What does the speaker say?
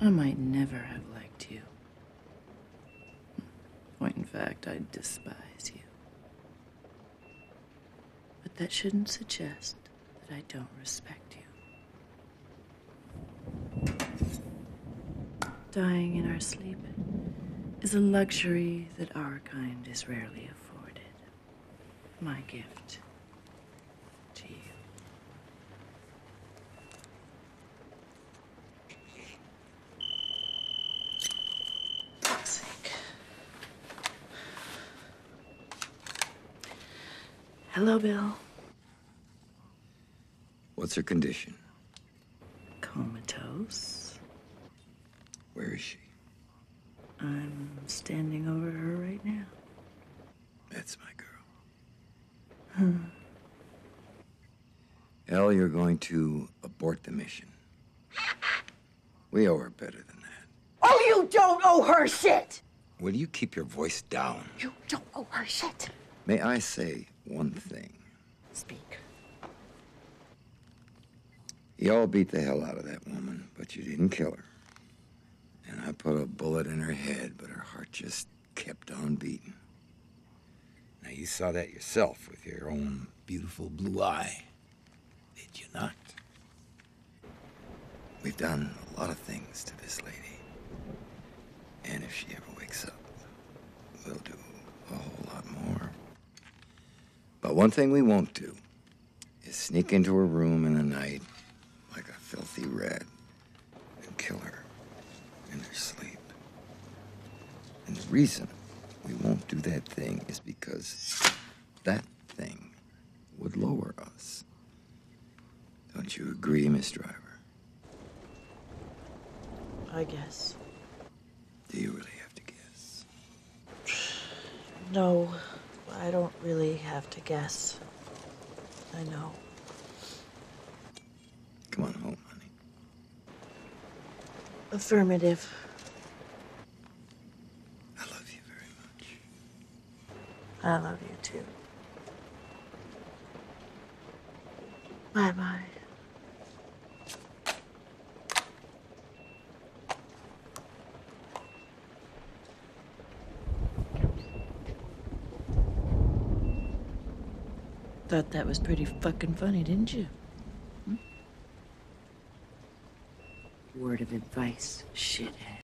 I might never have liked you. Point in fact, I despise you. But that shouldn't suggest that I don't respect you. Dying in our sleep is a luxury that our kind is rarely afforded. My gift to you. Fuck's sake. Hello, Bill. What's her condition? Comatose. Where is she? I'm standing over her right now. That's my girl. Elle, you're going to abort the mission. We owe her better than that. Oh, you don't owe her shit! Will you keep your voice down? You don't owe her shit. May I say one thing? Speak. You all beat the hell out of that woman, but you didn't kill her. And I put a bullet in her head, but her heart just kept on beating. Now, you saw that yourself with your own beautiful blue eye, did you not? We've done a lot of things to this lady. And if she ever wakes up, we'll do a whole lot more. But one thing we won't do is sneak into her room in the night like a filthy rat and kill her in her sleep. And the reason we won't do that thing is because that thing would lower us. Don't you agree, Miss Driver? I guess. Do you really have to guess? No, I don't really have to guess. I know. Come on home, honey. Affirmative. I love you very much. I love you too. Bye-bye. Thought that was pretty fucking funny, didn't you? Word of advice, shithead.